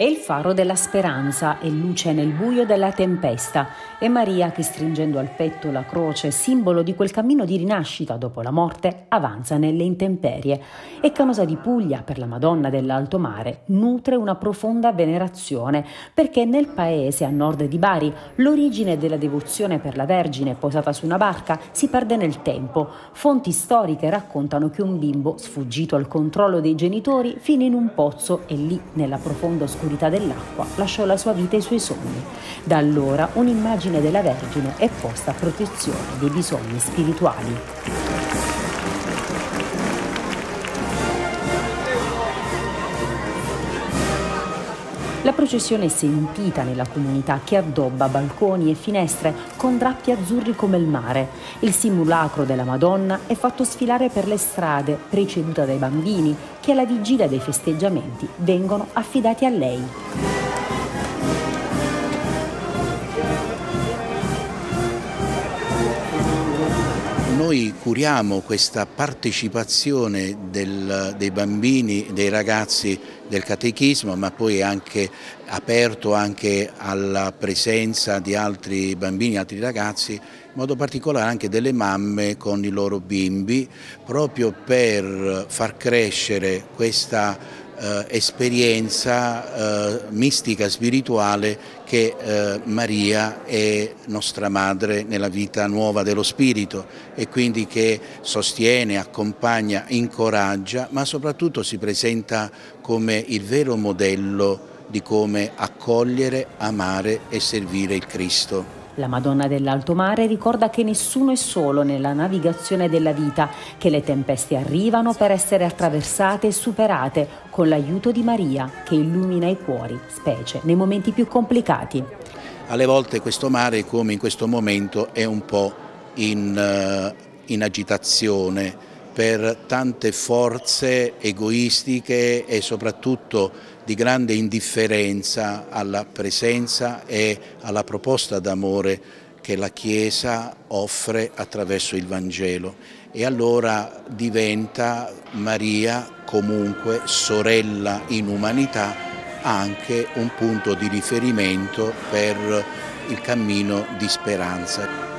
È il faro della speranza e luce nel buio della tempesta. È Maria che, stringendo al petto la croce, simbolo di quel cammino di rinascita dopo la morte, avanza nelle intemperie. E Canosa di Puglia, per la Madonna dell'Alto Mare, nutre una profonda venerazione, perché nel paese a nord di Bari l'origine della devozione per la Vergine posata su una barca si perde nel tempo. Fonti storiche raccontano che un bimbo, sfuggito al controllo dei genitori, finì in un pozzo e lì, nella profonda oscurità dell'acqua, lasciò la sua vita e i suoi sogni. Da allora un'immagine della Vergine è posta a protezione dei bisogni spirituali. La processione è sentita nella comunità che addobba balconi e finestre con drappi azzurri come il mare. Il simulacro della Madonna è fatto sfilare per le strade, preceduta dai bambini che alla vigilia dei festeggiamenti vengono affidati a lei. Noi curiamo questa partecipazione dei bambini, dei ragazzi del catechismo, ma poi è anche aperto anche alla presenza di altri bambini, altri ragazzi, in modo particolare anche delle mamme con i loro bimbi, proprio per far crescere questa esperienza mistica, spirituale, che Maria è nostra madre nella vita nuova dello spirito e quindi che sostiene, accompagna, incoraggia, ma soprattutto si presenta come il vero modello di come accogliere, amare e servire il Cristo. La Madonna dell'Alto Mare ricorda che nessuno è solo nella navigazione della vita, che le tempeste arrivano per essere attraversate e superate con l'aiuto di Maria, che illumina i cuori, specie nei momenti più complicati. Alle volte questo mare, come in questo momento, è un po' in agitazione per tante forze egoistiche e soprattutto di grande indifferenza alla presenza e alla proposta d'amore che la Chiesa offre attraverso il Vangelo. E allora diventa Maria, comunque sorella in umanità, anche un punto di riferimento per il cammino di speranza.